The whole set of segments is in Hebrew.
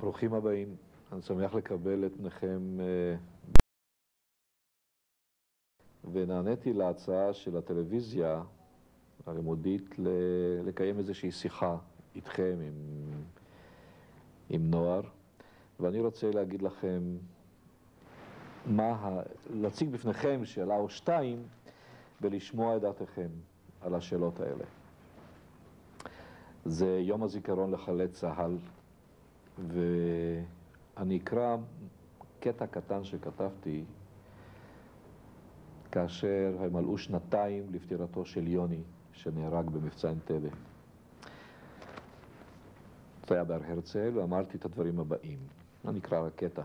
ברוכים הבאים. אני שמח לקבל את פניכם ונעניתי להצעה של הטלוויזיה הלימודית לקיים איזושהי שיחה איתכם, עם נוער, ואני רוצה להגיד לכם להציג בפניכם שאלה או שתיים ולשמוע את דעתכם על השאלות האלה. זה יום הזיכרון לחללי צה"ל, ואני אקרא קטע קטן שכתבתי כאשר הם מלאו שנתיים לפטירתו של יוני, שנהרג במבצע אנטבה. זה היה בהר הרצל, ואמרתי את הדברים הבאים. אני אקרא רק קטע.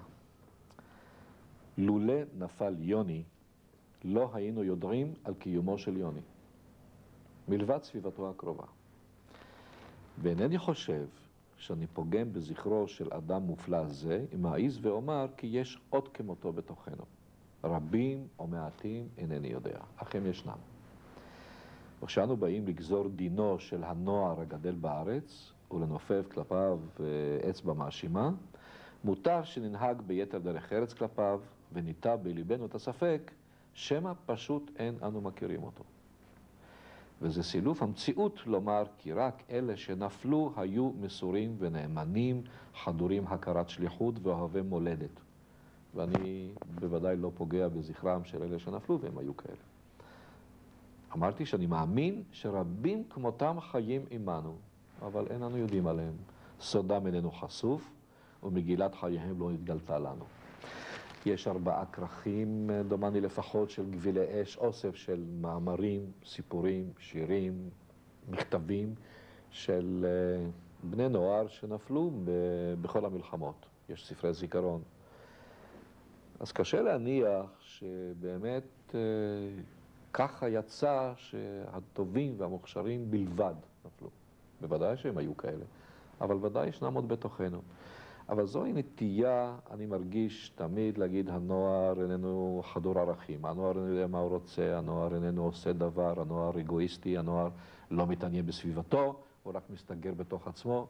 לולא נפל יוני, לא היינו יודעים על קיומו של יוני, מלבד סביבתו הקרובה. ואינני חושב שאני פוגם בזכרו של אדם מופלא זה, אם אעז ואומר כי יש עוד כמותו בתוכנו. רבים או מעטים אינני יודע, אך הם ישנם. וכשאנו באים לגזור דינו של הנוער הגדל בארץ ולנופף כלפיו אצבע מאשימה, מותר שננהג ביתר דרך ארץ כלפיו וניטע בליבנו את הספק שמא פשוט אין אנו מכירים אותו. וזה סילוף המציאות לומר כי רק אלה שנפלו היו מסורים ונאמנים, חדורים הכרת שליחות ואוהבי מולדת. ואני בוודאי לא פוגע בזכרם של אלה שנפלו, והם היו כאלה. אמרתי שאני מאמין שרבים כמותם חיים עמנו, אבל אין אנו יודעים עליהם. סודם איננו חשוף, ומגילת חייהם לא התגלתה לנו. יש 4 כרכים, דומני לפחות, של גבילי אש, אוסף של מאמרים, סיפורים, שירים, מכתבים של בני נוער שנפלו בכל המלחמות. יש ספרי זיכרון. אז קשה להניח שבאמת ככה יצא שהטובים והמוכשרים בלבד נפלו. בוודאי שהם היו כאלה, אבל ודאי ישנם עוד בתוכנו. אבל זוהי נטייה, אני מרגיש תמיד להגיד, הנוער איננו חדור ערכים, הנוער איננו יודע מה הוא רוצה, הנוער איננו עושה דבר, הנוער אגואיסטי, הנוער לא מתעניין בסביבתו, הוא רק מסתגר בתוך עצמו.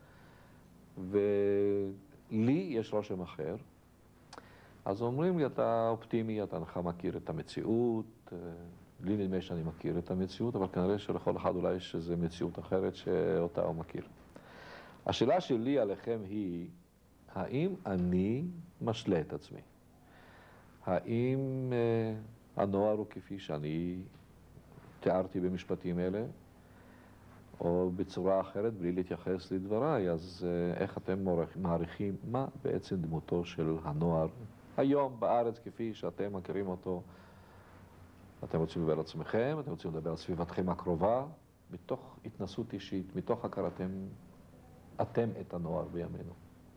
ולי יש רושם אחר. אז אומרים לי, אתה אופטימי, אתה אינך מכיר את המציאות, לי נדמה שאני מכיר את המציאות, אבל כנראה שלכל אחד אולי יש איזו מציאות אחרת שאותה הוא מכיר. השאלה שלי עליכם היא, האם אני משלה את עצמי? האם הנוער הוא כפי שאני תיארתי במשפטים אלה, או בצורה אחרת, בלי להתייחס לדבריי, אז איך אתם מעריכים מה בעצם דמותו של הנוער היום בארץ כפי שאתם מכירים אותו? אתם רוצים לדבר על עצמכם, אתם רוצים לדבר על סביבתכם הקרובה, מתוך התנסות אישית, מתוך הכרתם אתם את הנוער בימינו.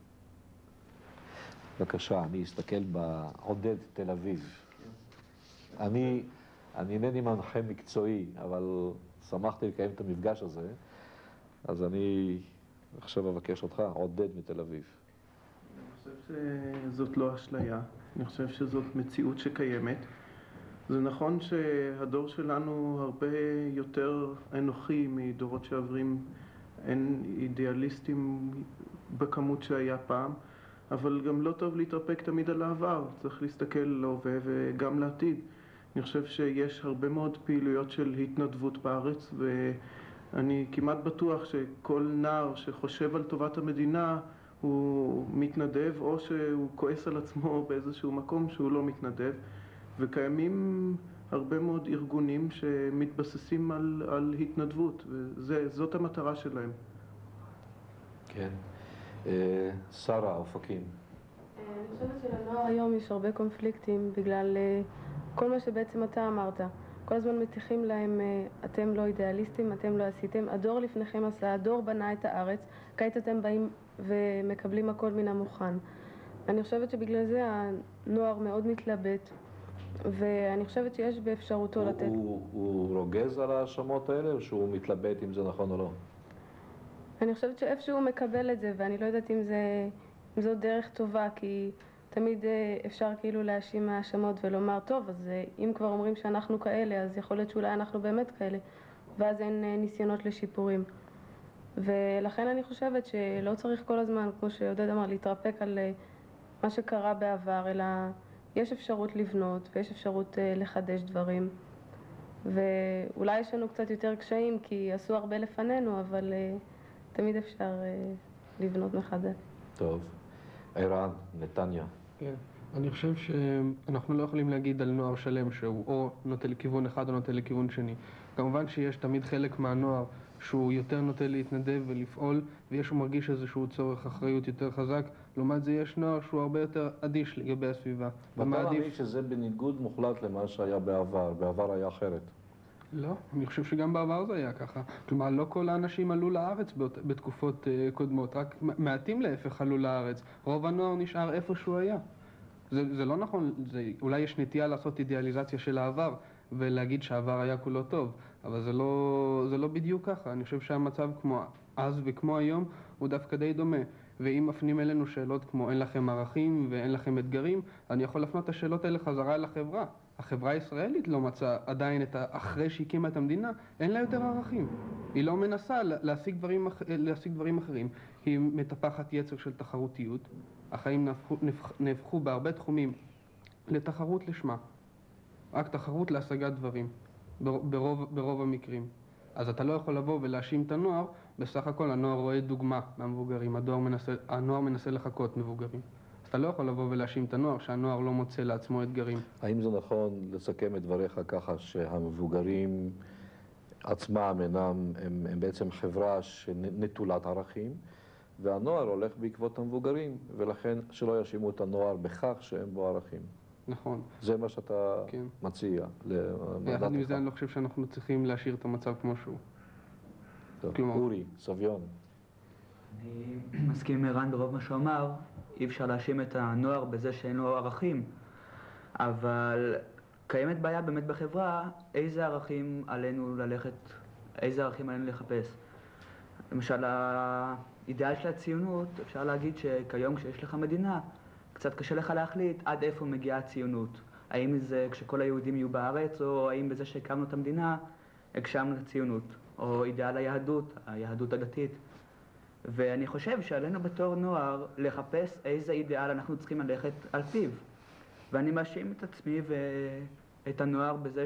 בבקשה, אני אסתכל בעודד תל אביב. אני אינני מנחה מקצועי, אבל שמחתי לקיים את המפגש הזה, אז אני עכשיו אבקש אותך, עודד מתל אביב. אני חושב שזאת לא אשליה, אני חושב שזאת מציאות שקיימת. זה נכון שהדור שלנו הרבה יותר אנוכי מדורות שעברים, אין אידיאליסטים בכמות שהיה פעם, אבל גם לא טוב להתרפק תמיד על העבר, צריך להסתכל להווה וגם לעתיד. אני חושב שיש הרבה מאוד פעילויות של התנדבות בארץ, ואני כמעט בטוח שכל נער שחושב על טובת המדינה הוא מתנדב, או שהוא כועס על עצמו באיזשהו מקום שהוא לא מתנדב. וקיימים הרבה מאוד ארגונים שמתבססים על התנדבות, וזאת המטרה שלהם. כן. שרה, אופקים. אני חושבת שלנוער היום יש הרבה קונפליקטים בגלל כל מה שבעצם אתה אמרת. כל הזמן מתיחים להם, אתם לא אידיאליסטים, אתם לא עשיתם, הדור לפניכם עשה, הדור בנה את הארץ, כעת אתם באים ומקבלים הכל מן המוכן. אני חושבת שבגלל זה הנוער מאוד מתלבט, ואני חושבת שיש באפשרותו לתת... הוא רוגז על ההאשמות האלה, או שהוא מתלבט אם זה נכון או לא? אני חושבת שאיפשהו הוא מקבל את זה, ואני לא יודעת אם זו דרך טובה, כי תמיד אפשר כאילו להאשים מהאשמות ולומר, טוב, אז אם כבר אומרים שאנחנו כאלה, אז יכול להיות שאולי אנחנו באמת כאלה, ואז אין ניסיונות לשיפורים. ולכן אני חושבת שלא צריך כל הזמן, כמו שעודד אמר, להתרפק על מה שקרה בעבר, אלא יש אפשרות לבנות ויש אפשרות לחדש דברים. ואולי יש לנו קצת יותר קשיים כי עשו הרבה לפנינו, אבל תמיד אפשר לבנות מחדש. טוב. ערן, נתניה. כן. אני חושב שאנחנו לא יכולים להגיד על נוער שלם שהוא או נוטה לכיוון אחד או נוטה לכיוון שני. כמובן שיש תמיד חלק מהנוער שהוא יותר נוטה להתנדב ולפעול, ויש הוא מרגיש איזשהו צורך אחריות יותר חזק. לעומת זה יש נוער שהוא הרבה יותר אדיש לגבי הסביבה. ואתה מאמין שזה בניגוד מוחלט למה שהיה בעבר. בעבר היה אחרת. לא, אני חושב שגם בעבר זה היה ככה. כלומר, לא כל האנשים עלו לארץ בתקופות קודמות, רק מעטים להפך עלו לארץ. רוב הנוער נשאר איפה שהוא היה. זה לא נכון, אולי יש נטייה לעשות אידיאליזציה של העבר ולהגיד שהעבר היה כולו טוב, אבל זה לא בדיוק ככה. אני חושב שהמצב כמו אז וכמו היום הוא דווקא די דומה. ואם מפנים אלינו שאלות כמו אין לכם ערכים ואין לכם אתגרים, אני יכול להפנות את השאלות האלה חזרה אל החברה. החברה הישראלית לא מצאה עדיין אחרי שהקימה את המדינה, אין לה יותר ערכים. היא לא מנסה להשיג דברים אחרים. היא מטפחת יצר של תחרותיות. החיים נהפכו בהרבה תחומים לתחרות לשמה. רק תחרות להשגת דברים, ברוב המקרים. אז אתה לא יכול לבוא ולהאשים את הנוער, בסך הכל הנוער רואה דוגמה מהמבוגרים, הנוער מנסה לחכות מבוגרים. אז אתה לא יכול לבוא ולהאשים את הנוער שהנוער לא מוצא לעצמו אתגרים. האם זה נכון לסכם את דבריך ככה שהמבוגרים עצמם הם בעצם חברה שנטולת ערכים, והנוער הולך בעקבות המבוגרים, ולכן שלא יאשימו את הנוער בכך שאין בו ערכים? נכון. זה מה שאתה כן. מציע. יחד מזה אני לא חושב שאנחנו צריכים להשאיר את המצב כמו שהוא. טוב, אורי, סביון. אני מסכים עם ערן ברוב מה שהוא אמר. אי אפשר להאשים את הנוער בזה שאין לו ערכים, אבל קיימת בעיה באמת בחברה, איזה ערכים עלינו ללכת, איזה ערכים עלינו לחפש. למשל, האידאל של הציונות, אפשר להגיד שכיום כשיש לך מדינה, קצת קשה לך להחליט עד איפה מגיעה הציונות. האם זה כשכל היהודים יהיו בארץ, או האם בזה שהקמנו את המדינה, הגשמנו את הציונות, או אידאל היהדות הדתית. ואני חושב שעלינו בתור נוער לחפש איזה אידאל אנחנו צריכים ללכת על פיו. ואני מאשים את עצמי ואת הנוער בזה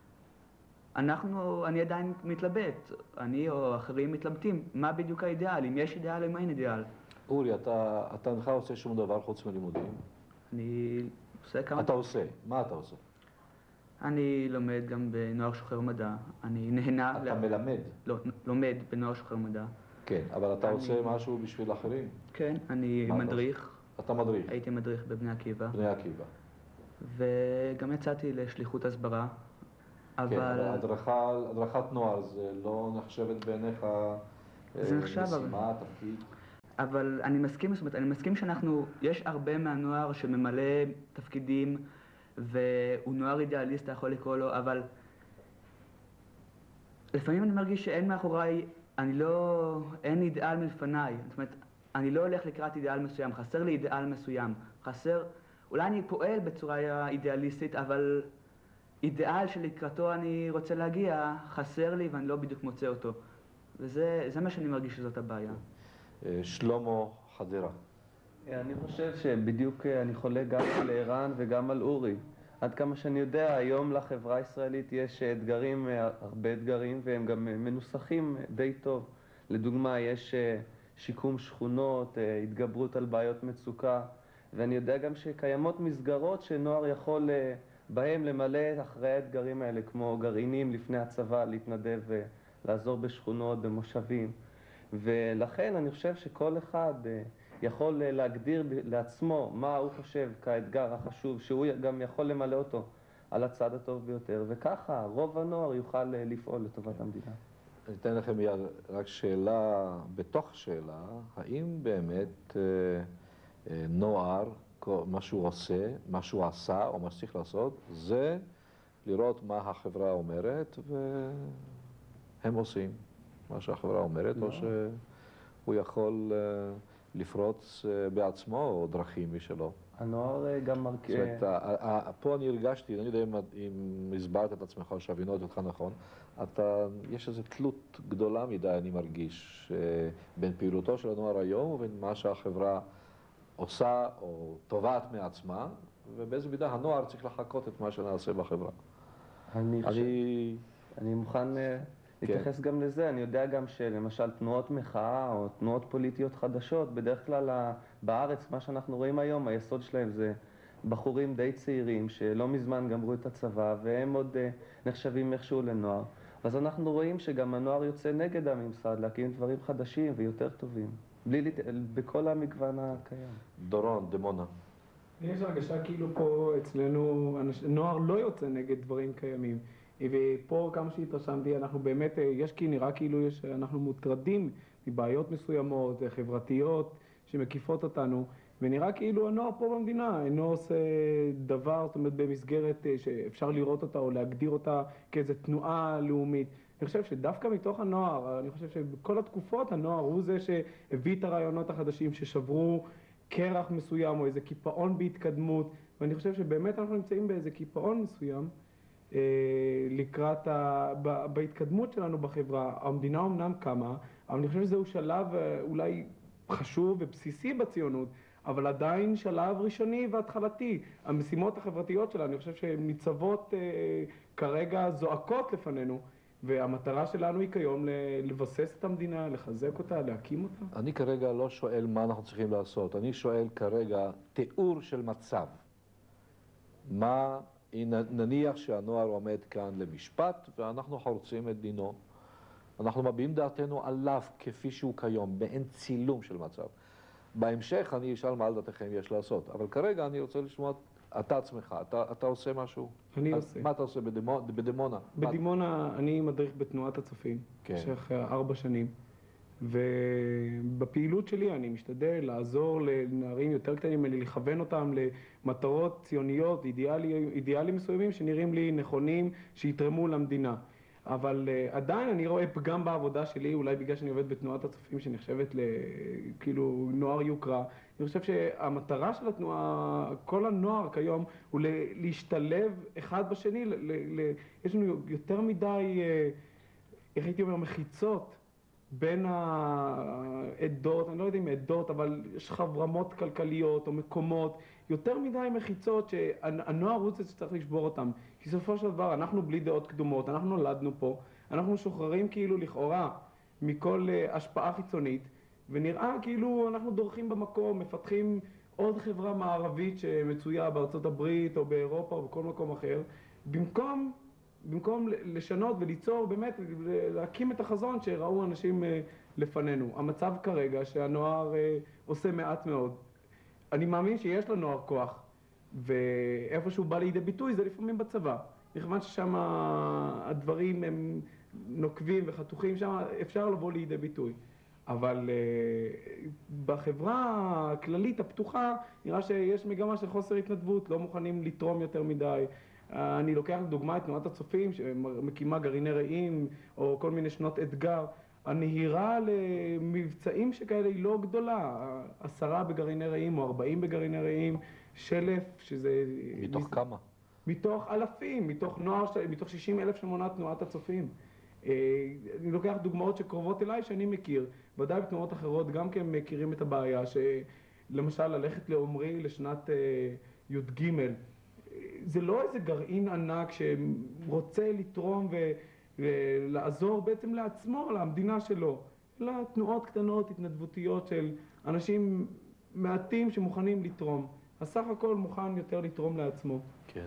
אני עדיין מתלבט, אני או אחרים מתלבטים, מה בדיוק האידאל, אם יש אידאל או אם אין אידאל. אורי, אתה אינך עושה שום דבר חוץ מלימודים? אני עושה כמה... אתה עושה, מה אתה עושה? אני לומד גם בנוער שוחר מדע, אני נהנה... אתה מלמד? לא, לומד בנוער שוחר מדע. כן, אבל אתה עושה משהו בשביל אחרים? כן, אני מדריך. אתה מדריך? הייתי מדריך בבני עקיבא. בני עקיבא. וגם יצאתי לשליחות הסברה. כן, אבל הדרכת נוער זה לא נחשבת בעיניך משימה, תפקיד? אבל אני מסכים, זאת אומרת, אני מסכים יש הרבה מהנוער שממלא תפקידים, והוא נוער אידיאליסט, אתה יכול לקרוא לו, אבל לפעמים אני מרגיש שאין מאחוריי, אין אידיאל מלפניי. זאת אומרת, אני לא הולך לקראת אידיאל מסוים, חסר לי אידיאל מסוים. אולי אני פועל בצורה אידיאליסטית, אבל אידיאל שלקראתו אני רוצה להגיע, חסר לי ואני לא בדיוק מוצא אותו. וזה מה שאני מרגיש שזאת הבעיה. שלמה חדרה. אני חושב שבדיוק אני חולק גם על ערן וגם על אורי. עד כמה שאני יודע, היום לחברה הישראלית יש אתגרים, הרבה אתגרים, והם גם מנוסחים די טוב. לדוגמה, יש שיקום שכונות, התגברות על בעיות מצוקה, ואני יודע גם שקיימות מסגרות שנוער יכול בהם למלא אחרי האתגרים האלה, כמו גרעינים לפני הצבא, להתנדב ולעזור בשכונות, במושבים. ולכן אני חושב שכל אחד יכול להגדיר לעצמו מה הוא חושב כאתגר החשוב, שהוא גם יכול למלא אותו על הצד הטוב ביותר, וככה רוב הנוער יוכל לפעול לטובת המדינה. אני אתן לכם רק שאלה, בתוך שאלה, האם באמת נוער, מה שהוא עושה, מה שהוא עשה או מה שצריך לעשות, זה לראות מה החברה אומרת והם עושים מה שהחברה אומרת, או שהוא יכול לפרוץ בעצמו או דרכים משלו. הנוער גם זאת אומרת, פה אני הרגשתי, אני יודע אם הסברת את עצמך או שהבינו אותך נכון, יש איזו תלות גדולה מדי, אני מרגיש, בין פעילותו של הנוער היום ובין מה שהחברה עושה או תובעת מעצמה, ובאיזו מידה הנוער צריך לחקות את מה שנעשה בחברה. אני מוכן להתייחס גם לזה. אני יודע גם שלמשל תנועות מחאה או תנועות פוליטיות חדשות, בדרך כלל בארץ, מה שאנחנו רואים היום, היסוד שלהם זה בחורים די צעירים שלא מזמן גמרו את הצבא והם עוד נחשבים איכשהו לנוער. אז אנחנו רואים שגם הנוער יוצא נגד הממסד להקים דברים חדשים ויותר טובים, בכל המגוון הקיים. דורון, דמונה. יש הרגשה כאילו פה אצלנו נוער לא יוצא נגד דברים קיימים. ופה כמה שהתרשמתי, אנחנו באמת, נראה כאילו אנחנו מוטרדים מבעיות מסוימות, חברתיות, שמקיפות אותנו, ונראה כאילו הנוער פה במדינה אינו עושה דבר, זאת אומרת, במסגרת שאפשר לראות אותה או להגדיר אותה כאיזו תנועה לאומית. אני חושב שדווקא מתוך הנוער, אני חושב שבכל התקופות הנוער הוא זה שהביא את הרעיונות החדשים ששברו קרח מסוים או איזה קיפאון בהתקדמות, ואני חושב שבאמת אנחנו נמצאים באיזה קיפאון מסוים לקראת בהתקדמות שלנו בחברה. המדינה אומנם קמה, אבל אני חושב שזהו שלב אולי חשוב ובסיסי בציונות, אבל עדיין שלב ראשוני והתחלתי. המשימות החברתיות שלנו, אני חושב שהן ניצבות כרגע זועקות לפנינו, והמטרה שלנו היא כיום לבסס את המדינה, לחזק אותה, להקים אותה. אני כרגע לא שואל מה אנחנו צריכים לעשות, אני שואל כרגע תיאור של מצב. נניח שהנוער עומד כאן למשפט ואנחנו חורצים את דינו. אנחנו מביעים דעתנו עליו כפי שהוא כיום, באין צילום של מצב. בהמשך אני אשאל מה על דעתכם יש לעשות, אבל כרגע אני רוצה לשמוע אתה עצמך, אתה עושה משהו? אני עושה. מה אתה עושה בדימונה? בדימונה אני מדריך בתנועת הצופים, במשך 4 שנים. ובפעילות שלי אני משתדל לעזור לנערים יותר קטנים ממני, לכוון אותם למטרות ציוניות, אידיאלים מסוימים שנראים לי נכונים, שיתרמו למדינה. אבל עדיין אני רואה פגם בעבודה שלי, אולי בגלל שאני עובד בתנועת הצופים שנחשבת כאילו נוער יוקרה. אני חושב שהמטרה של התנועה, כל הנוער כיום, הוא להשתלב אחד בשני. יש לנו יותר מדי, איך הייתי אומר, מחיצות בין העדות, אני לא יודע אם עדות, אבל יש רמות כלכליות או מקומות, יותר מדי מחיצות שהנוער הוא זה שצריך לשבור אותם. כי בסופו של דבר אנחנו בלי דעות קדומות, אנחנו נולדנו פה, אנחנו משוחררים כאילו לכאורה מכל השפעה חיצונית, ונראה כאילו אנחנו דורכים במקום, מפתחים עוד חברה מערבית שמצויה בארצות הברית או באירופה או בכל מקום אחר, במקום לשנות וליצור באמת, להקים את החזון שראו אנשים לפנינו. המצב כרגע שהנוער עושה מעט מאוד. אני מאמין שיש לנוער כוח, ואיפה שהוא בא לידי ביטוי זה לפעמים בצבא. מכיוון ששם הדברים הם נוקבים וחתוכים, שם אפשר לבוא לידי ביטוי. אבל בחברה הכללית הפתוחה נראה שיש מגמה של חוסר התנדבות, לא מוכנים לתרום יותר מדי. אני לוקח לדוגמה את תנועת הצופים שמקימה גרעיני רעים או כל מיני שנות אתגר. הנהירה למבצעים שכאלה היא לא גדולה, 10 בגרעיני רעים או 40 בגרעיני רעים, 1,000 שזה... מתוך כמה? מתוך אלפים, מתוך 60,000 שמונה תנועת הצופים. אני לוקח דוגמאות שקרובות אליי שאני מכיר, ודאי בתנועות אחרות גם כן מכירים את הבעיה, שלמשל ללכת לעומרי לשנת י"ג, זה לא איזה גרעין ענק שרוצה לתרום ולעזור בעצם לעצמו, למדינה שלו, אלא תנועות קטנות, התנדבותיות של אנשים מעטים שמוכנים לתרום. הסך הכל מוכן יותר לתרום לעצמו. כן.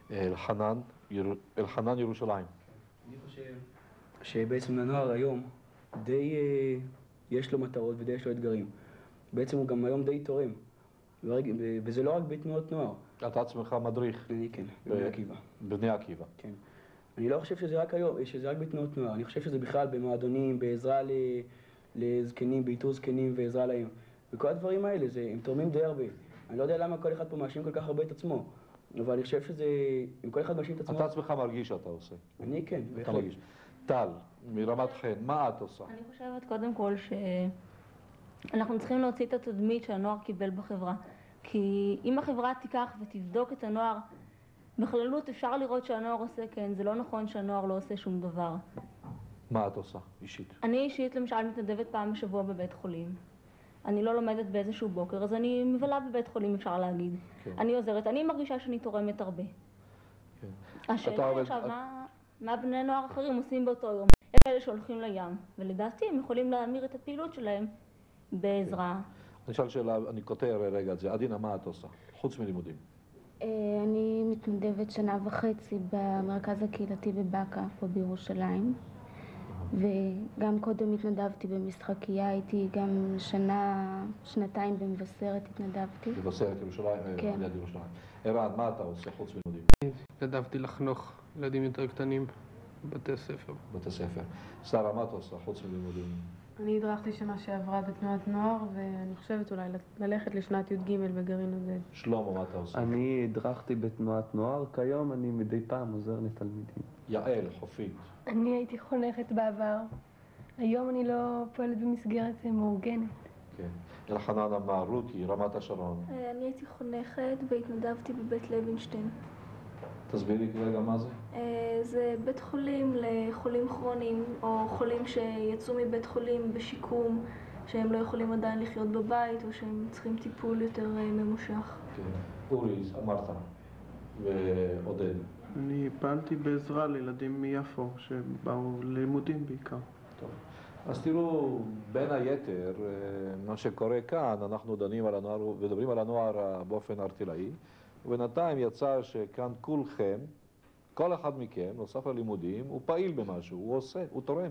אלחנן ירושלים. אני חושב שבעצם לנוער היום די יש לו מטרות ודי יש לו אתגרים. בעצם הוא גם היום די תורם. וזה לא רק בתנועות נוער. אתה עצמך מדריך. אני כן, בבני עקיבא. בבני עקיבא. כן. אני לא חושב שזה רק היום, שזה רק בתנועות נוער. אני חושב שזה בכלל במועדונים, בעזרה לזקנים, באיתור זקנים ועזרה להם. וכל הדברים האלה, הם תורמים די הרבה. אני לא יודע למה כל אחד פה מאשים כל כך הרבה את עצמו. אבל אני חושב שזה, אם כל אחד מאשים את עצמו... אתה עצמך מרגיש שאתה עושה. אני כן, אתה בהחלט. מרגיש. טל, מרמת חן, מה את עושה? אני חושבת קודם כל שאנחנו צריכים להוציא את התדמית שהנוער קיבל בחברה. כי אם החברה תיקח ותבדוק את הנוער בכללות, אפשר לראות שהנוער עושה כן, זה לא נכון שהנוער לא עושה שום דבר. מה את עושה אישית? אני אישית למשל מתנדבת פעם בשבוע בבית חולים. אני לא לומדת באיזשהו בוקר, אז אני מבלה בבית חולים, אפשר להגיד. כן. אני עוזרת, אני מרגישה שאני תורמת הרבה. כן. השאלה היא עכשיו, מה בני נוער אחרים עושים באותו יום? הם אלה שהולכים לים, ולדעתי הם יכולים להמיר את הפעילות שלהם בעזרה. אני אשאל שאלה, אני קוטע רגע את זה. עדינה, מה את עושה? חוץ מלימודים. אני מתנדבת 1.5 שנה במרכז הקהילתי בבאקה, פה בירושלים. וגם קודם התנדבתי במשחקייה, הייתי גם שנתיים במבשרת התנדבתי. במבשרת ירושלים? כן. ליד ירושלים. ערן, מה אתה עושה חוץ מלימודים? התנדבתי לחנוך ילדים יותר קטנים בבתי ספר. בבתי ספר. שרה, מה אתה עושה חוץ מלימודים? אני הדרכתי שנה שעברה בתנועת נוער, ואני חושבת אולי ללכת לשנת י"ג בגרעין עודד. שלמה, מה אתה עושה? אני הדרכתי בתנועת נוער, כיום אני מדי פעם עוזר לתלמידים. יעל, חופית. אני הייתי חונכת בעבר. היום אני לא פועלת במסגרת מאורגנת. כן. אלחנן אמר, רותי, רמת השרון. אני הייתי חונכת והתנדבתי בבית לוינשטיין. תסבירי רגע מה זה? זה בית חולים לחולים כרוניים, או חולים שיצאו מבית חולים בשיקום, שהם לא יכולים עדיין לחיות בבית, או שהם צריכים טיפול יותר ממושך. כן. אורי, אמרת, ועודד. אני פעלתי בעזרה לילדים מיפו, שבאו ללימודים בעיקר. טוב. אז תראו, בין היתר, מה שקורה כאן, אנחנו דנים על הנוער ודברים על הנוער באופן ארטילאי, ובינתיים יצא שכאן כולכם, כל אחד מכם, נוסף ללימודים, הוא פעיל במשהו, הוא עושה, הוא תורם.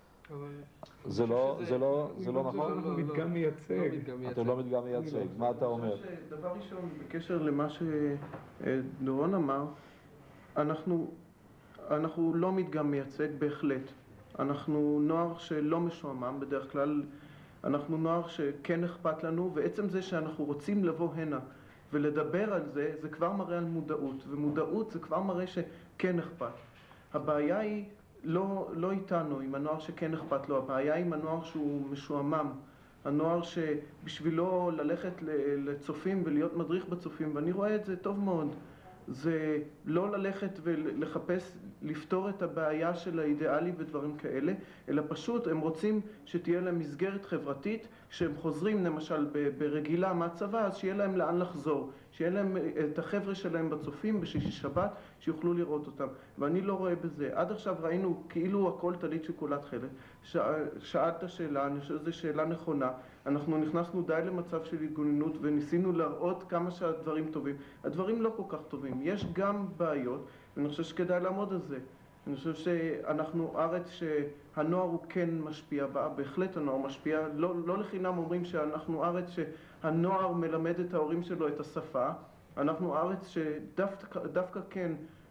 זה לא נכון? אנחנו מדגם מייצג. אתם לא מדגם מייצג, מה אתה אומר? דבר ראשון, בקשר למה שדורון אמר, אנחנו לא מדגם מייצג בהחלט. אנחנו נוער שלא משועמם, בדרך כלל אנחנו נוער שכן אכפת לנו, ועצם זה שאנחנו רוצים לבוא הנה ולדבר על זה, זה כבר מראה על מודעות, ומודעות זה כבר מראה שכן אכפת. הבעיה היא לא איתנו, עם הנוער שכן אכפת לו, הבעיה עם הנוער שהוא משועמם, הנוער שבשבילו ללכת לצופים ולהיות מדריך בצופים, ואני רואה את זה טוב מאוד, זה לא ללכת ולחפש לפתור את הבעיה של האידיאלי ודברים כאלה, אלא פשוט הם רוצים שתהיה להם מסגרת חברתית, כשהם חוזרים למשל ברגילה מהצבא, אז שיהיה להם לאן לחזור, שיהיה להם את החבר'ה שלהם בצופים בשישי שבת, שיוכלו לראות אותם. ואני לא רואה בזה. עד עכשיו ראינו כאילו הכל טלית שכולה תכלת. שאלת שאלה, אני חושב שזו שאלה נכונה. אנחנו נכנסנו די למצב של התגוננות וניסינו להראות כמה שהדברים טובים. הדברים לא כל כך טובים. יש גם בעיות, ואני חושב שכדאי לעמוד על זה. אני חושב שאנחנו ארץ שהנוער הוא כן משפיע בה, בהחלט הנוער משפיע, לא לחינם אומרים שאנחנו ארץ שהנוער מלמד את ההורים שלו את השפה, אנחנו ארץ שדווקא כן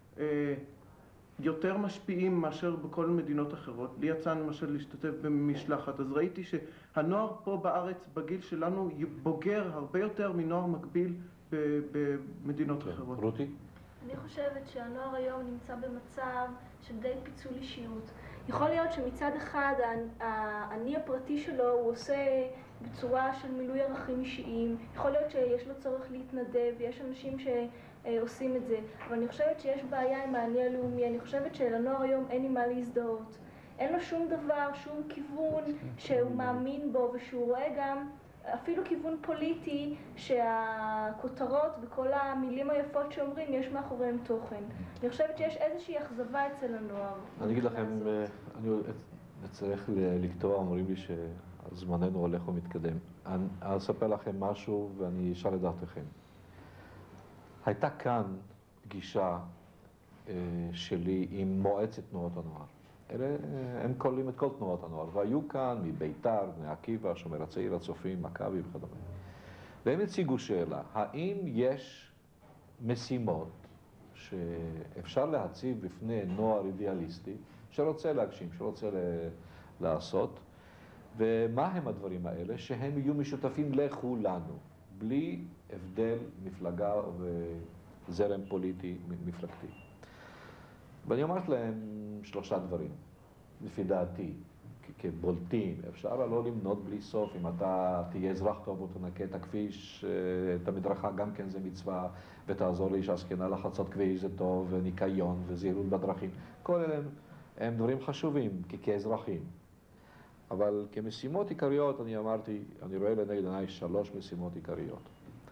יותר משפיעים מאשר בכל מדינות אחרות. לי יצא למשל להשתתף במשלחת, אז ראיתי שהנוער פה בארץ בגיל שלנו בוגר הרבה יותר מנוער מקביל במדינות אחרות. רותי? אני חושבת שהנוער היום נמצא במצב של די פיצול אישיות. יכול להיות שמצד אחד האני הפרטי שלו הוא עושה בצורה של מילוי ערכים אישיים, יכול להיות שיש לו צורך להתנדב, יש אנשים שעושים את זה, אבל אני חושבת שיש בעיה עם האני הלאומי. אני חושבת שלנוער היום אין עם מה להזדהות, אין לו שום דבר, שום כיוון שהוא מאמין בו, ושהוא רואה גם אפילו כיוון פוליטי שהכותרות וכל המילים היפות שאומרים יש מאחוריהם תוכן. אני חושבת שיש איזושהי אכזבה אצל הנוער. אני אגיד לכם, אני צריך לקטוע, אומרים לי שזמננו הולך ומתקדם. אני אספר לכם משהו ואני אשאל את דעתכם. הייתה כאן פגישה שלי עם מועצת תנועות הנוער. הם כוללים את כל תנועות הנוער, והיו כאן מביתר, בני עקיבא, שומר הצעיר, הצופים, מכבי וכדומה. והם הציגו שאלה, האם יש משימות שאפשר להציב בפני נוער אידיאליסטי שרוצה להגשים, שרוצה לעשות, ומה הם הדברים האלה שהם יהיו משותפים לכולנו, בלי הבדל מפלגה וזרם פוליטי מפלגתי. ואני אמרתי להם 3 דברים, לפי דעתי, כבולטים. אפשר לא למנות בלי סוף. אם אתה תהיה אזרח טוב ותנקה את הכביש, את המדרכה, גם כן זה מצווה, ותעזור לאישה זקנה לחצות כביש, זה טוב, וניקיון וזהירות בדרכים. כל אלה הם דברים חשובים כאזרחים. אבל כמשימות עיקריות, אני אמרתי, אני רואה לנגד עיניי 3 משימות עיקריות.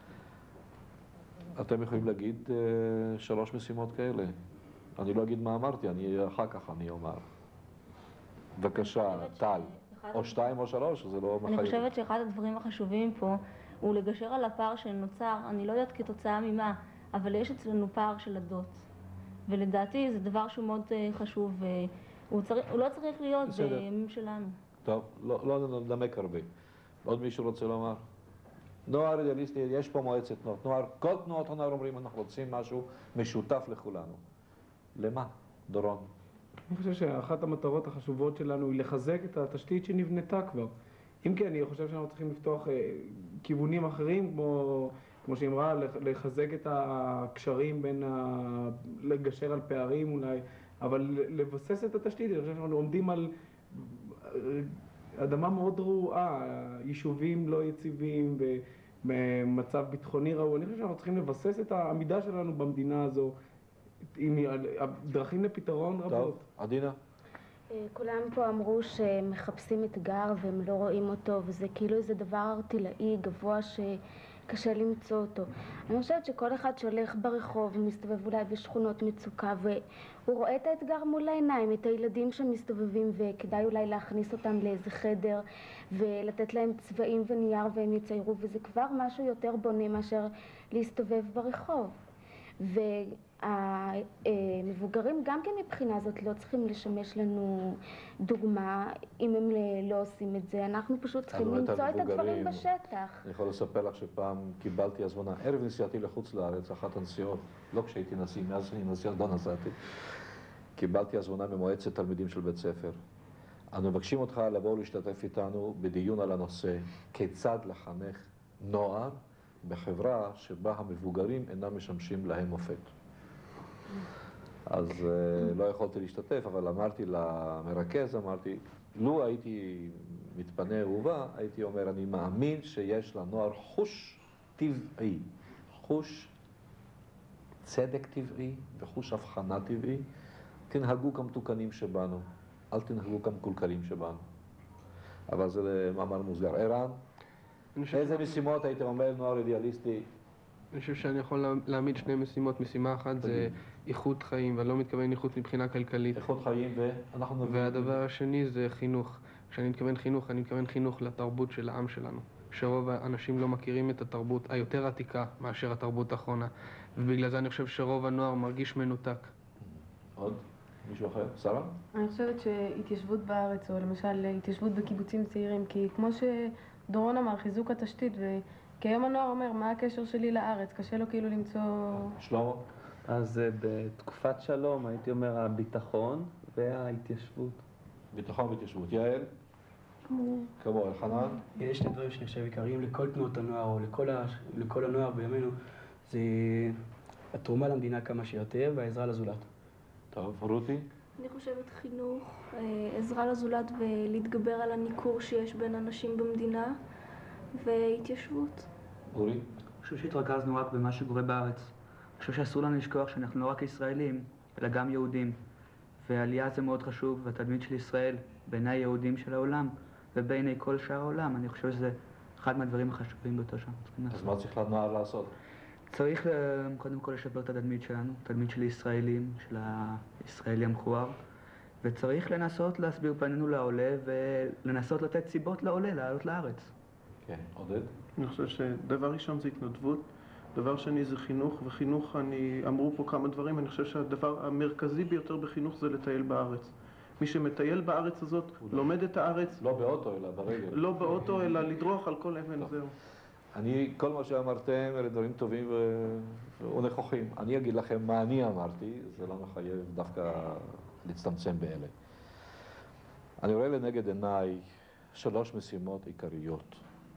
אתם יכולים להגיד 3 משימות כאלה. אני לא אגיד מה אמרתי, אחר כך אני אומר. בבקשה, טל. או 2 או 3, זה לא מחייב. אני חושבת שאחד הדברים החשובים פה הוא לגשר על הפער שנוצר, אני לא יודעת כתוצאה ממה, אבל יש אצלנו פער של עדות. ולדעתי זה דבר שהוא מאוד חשוב, הוא לא צריך להיות בימים שלנו. טוב, לא נדמק הרבה. עוד מישהו רוצה לומר? נוער אידיאליסטי, יש פה מועצת תנועות נוער, כל תנועות הנוער אומרים אנחנו רוצים משהו משותף לכולנו. למה? דורון. אני חושב שאחת המטרות החשובות שלנו היא לחזק את התשתית שנבנתה כבר. אם כי אני חושב שאנחנו צריכים לפתוח כיוונים אחרים, כמו שאמרה, לחזק את הקשרים בין, לגשר על פערים אולי, אבל לבסס את התשתית. אני חושב שאנחנו עומדים על אדמה מאוד רעועה, יישובים לא יציבים במצב ביטחוני רעוע. אני חושב שאנחנו צריכים לבסס את העמידה שלנו במדינה הזו עם דרכים לפתרון רבות. טוב, עדינה. כולם פה אמרו שמחפשים אתגר והם לא רואים אותו, וזה כאילו איזה דבר ארטילאי גבוה שקשה למצוא אותו. אני חושבת שכל אחד שהולך ברחוב ומסתובב אולי בשכונות מצוקה והוא רואה את האתגר מול העיניים, את הילדים שמסתובבים, וכדאי אולי להכניס אותם לאיזה חדר ולתת להם צבעים ונייר והם יציירו, וזה כבר משהו יותר בונה מאשר להסתובב ברחוב. המבוגרים גם כן מבחינה הזאת לא צריכים לשמש לנו דוגמה אם הם לא עושים את זה. אנחנו פשוט צריכים למצוא את הדברים בשטח. אני יכול לספר לך שפעם קיבלתי הזמנה, ערב נסיעתי לחוץ לארץ, אחת הנסיעות, לא כשהייתי נשיא, מאז שאני נשיא לא נסעתי, קיבלתי הזמנה ממועצת תלמידים של בית ספר. אנו מבקשים אותך לבוא להשתתף איתנו בדיון על הנושא, כיצד לחנך נוער בחברה שבה המבוגרים אינם משמשים להם מופת. אז לא יכולתי להשתתף, אבל אמרתי למרכז, לו הייתי מתפנה ובא, הייתי אומר, אני מאמין שיש לנוער חוש טבעי, חוש צדק טבעי וחוש הבחנה טבעי. תנהגו כמתוקנים שבנו, אל תנהגו כמקולקלים שבנו. אבל זה מאמר מוסגר. ערן, איזה משימות היית אומר נוער אידיאליסטי? אני חושב שאני יכול להעמיד 2 משימות. משימה אחת זה איכות חיים, ואני לא מתכוון איכות מבחינה כלכלית. איכות חיים והדבר השני זה חינוך. כשאני מתכוון חינוך, אני מתכוון חינוך לתרבות של העם שלנו. שרוב האנשים לא מכירים את התרבות היותר עתיקה מאשר התרבות האחרונה. ובגלל זה אני חושב שרוב הנוער מרגיש מנותק. עוד? מישהו אחר? שרה? אני חושבת שהתיישבות בארץ, או למשל התיישבות בקיבוצים צעירים, כי כמו שדורון אמר, חיזוק התשתית, וכיום הנוער אומר, מה הקשר שלי לארץ? קשה לו כאילו למצוא... שלמה? אז בתקופת שלום הייתי אומר הביטחון וההתיישבות. ביטחון והתיישבות. יעל? כמו אלחנן? יש 2 דברים שאני חושב עיקריים לכל תנועות הנוער, או לכל הנוער בימינו, זה התרומה למדינה כמה שיותר והעזרה לזולת. טוב, רותי? אני חושבת חינוך, עזרה לזולת ולהתגבר על הניכור שיש בין אנשים במדינה, והתיישבות. אורי? אני חושב שהתרכזנו רק במה שקורה בארץ. אני חושב שאסור לנו לשכוח שאנחנו לא רק ישראלים, אלא גם יהודים. ועלייה זה מאוד חשוב, והתדמית של ישראל בעיני היהודים של העולם ובעיני כל שאר העולם. אני חושב שזה אחד מהדברים החשובים ביותר שאנחנו צריכים לעשות. אז מה צריך לנוער לעשות? צריך קודם כל לשפר את התדמית שלנו, תדמית של ישראלים, של הישראלי המכוער, וצריך לנסות להסביר פנינו לעולה ולנסות לתת סיבות לעולה לעלות לארץ. כן, עודד? אני חושב שדבר ראשון זה התנדבות, דבר שני זה חינוך, וחינוך, אמרו פה כמה דברים, אני חושב שהדבר המרכזי ביותר בחינוך זה לטייל בארץ. מי שמטייל בארץ הזאת, לומד את הארץ. לא באוטו, אלא ברגל. לא באוטו, אלא לדרוך על כל אבן, זהו. כל מה שאמרתם אלה דברים טובים ונכוחים. אני אגיד לכם מה אני אמרתי, זה לא מחייב דווקא להצטמצם באלה. אני רואה לנגד עיניי 3 משימות עיקריות.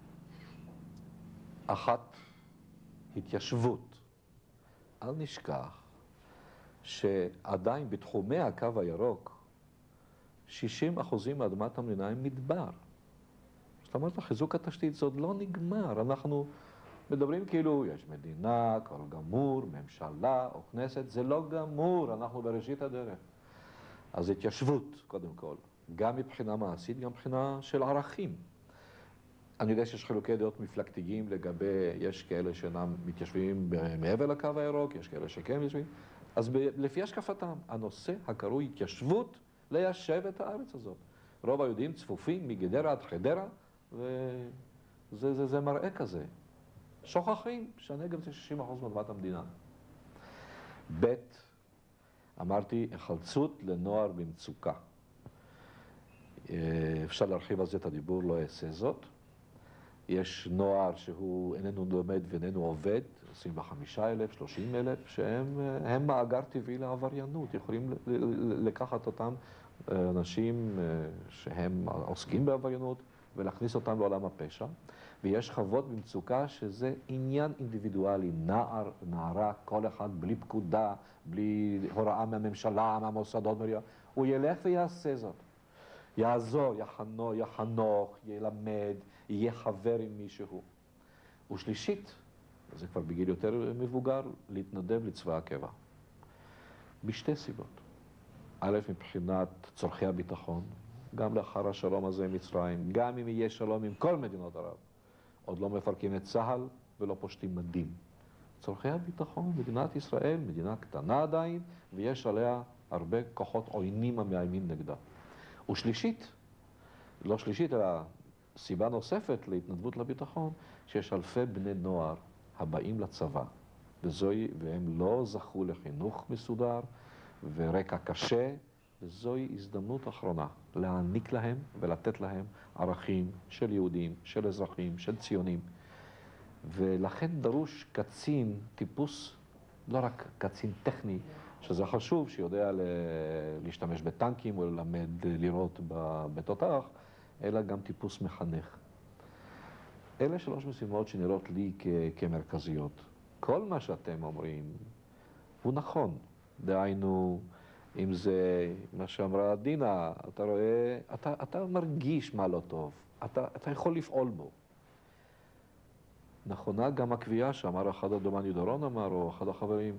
אחת, התיישבות. אל נשכח שעדיין בתחומי הקו הירוק 60% מאדמת המדינה הם מדבר. זאת אומרת, חיזוק התשתית זה עוד לא נגמר. אנחנו מדברים כאילו, יש מדינה, הכל גמור, ממשלה או כנסת, זה לא גמור, אנחנו בראשית הדרך. אז התיישבות, קודם כל, גם מבחינה מעשית, גם מבחינה של ערכים. אני יודע שיש חילוקי דעות מפלגתיים לגבי, יש כאלה שאינם מתיישבים מעבר לקו הירוק, יש כאלה שכן מתיישבים. אז לפי השקפתם, הנושא הקרוי התיישבות, ליישב את הארץ הזאת. רוב היהודים צפופים מגדרה עד חדרה, וזה מראה כזה. שוכחים שהנגב זה 60% מאדמת המדינה. ב', אמרתי, החלצות לנוער במצוקה. אפשר להרחיב על זה את הדיבור, לא אעשה זאת. יש נוער שהוא איננו לומד ואיננו עובד, 25,000, 30,000, שהם מאגר טבעי לעבריינות. יכולים לקחת אותם אנשים שהם עוסקים בעבריינות ולהכניס אותם לעולם הפשע. ויש שכבות במצוקה שזה עניין אינדיבידואלי, נער, נערה, כל אחד בלי פקודה, בלי הוראה מהממשלה, מהמוסדות, הוא ילך ויעשה זאת. יעזור, יחנוך, ילמד, יהיה חבר עם מישהו. ושלישית, זה כבר בגיל יותר מבוגר, להתנדב לצבא הקבע. בשתי סיבות. א', מבחינת צורכי הביטחון, גם לאחר השלום הזה עם מצרים, גם אם יהיה שלום עם כל מדינות ערב. עוד לא מפרקים את צה"ל ולא פושטים מדים. צורכי הביטחון, מדינת ישראל, מדינה קטנה עדיין, ויש עליה הרבה כוחות עוינים המאיימים נגדה. ושלישית, לא שלישית, אלא סיבה נוספת להתנדבות לביטחון, שיש אלפי בני נוער הבאים לצבא, והם לא זכו לחינוך מסודר ורקע קשה, וזוהי הזדמנות אחרונה להעניק להם ולתת להם ערכים של יהודים, של אזרחים, של ציונים. ולכן דרוש קצין, טיפוס, לא רק קצין טכני, שזה חשוב, שיודע להשתמש בטנקים או ללמד לירות בתותח, אלא גם טיפוס מחנך. אלה שלוש משימות שנראות לי כמרכזיות. כל מה שאתם אומרים הוא נכון. דהיינו, אם זה מה שאמרה דינה, אתה רואה, אתה מרגיש מה לא טוב, אתה יכול לפעול בו. נכונה גם הקביעה שאמר אחד הדומני דורון אמר, או אחד החברים,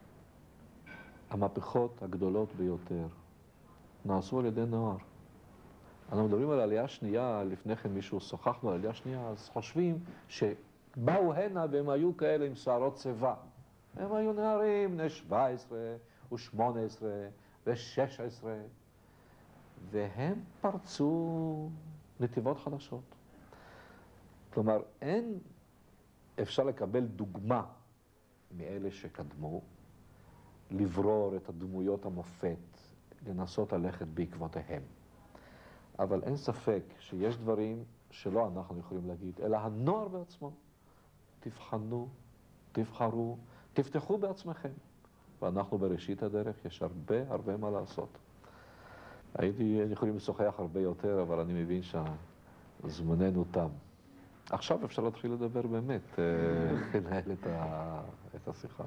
המהפכות הגדולות ביותר נעשו על ידי נוער. אנחנו מדברים על עלייה שנייה, לפני כן מישהו שוחחנו על עלייה שנייה, אז חושבים שבאו הנה והם היו כאלה עם שערות צבא. הם היו נערים, בני 17 ו-18 ו-16, והם פרצו נתיבות חדשות. כלומר, אפשר לקבל דוגמה מאלה שקדמו, לברור את הדמויות המופת, לנסות ללכת בעקבותיהם. אבל אין ספק שיש דברים שלא אנחנו יכולים להגיד, אלא הנוער בעצמו. תבחנו, תבחרו, תפתחו בעצמכם. ואנחנו בראשית הדרך, יש הרבה מה לעשות. יכולים לשוחח הרבה יותר, אבל אני מבין שזמננו תם. עכשיו אפשר להתחיל לדבר באמת, לנהל את השיחה.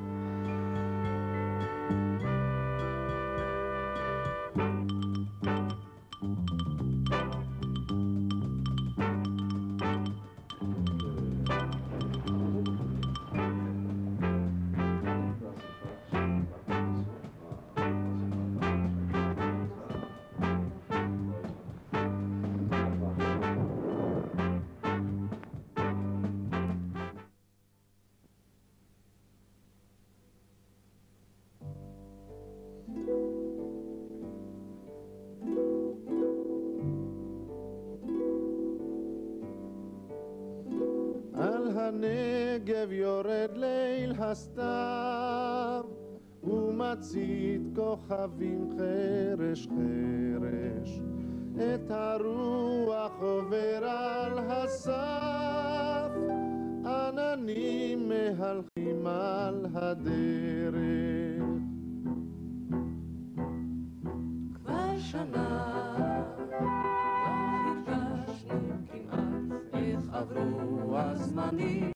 הנגב יורד ליל הסתיו ומצית כוכבים חרש חרש, את הרוח עובר על הסף, עננים מהלכים על הדרך. כבר שנה לא הרגשנו כמעט איך עברו הזמנים,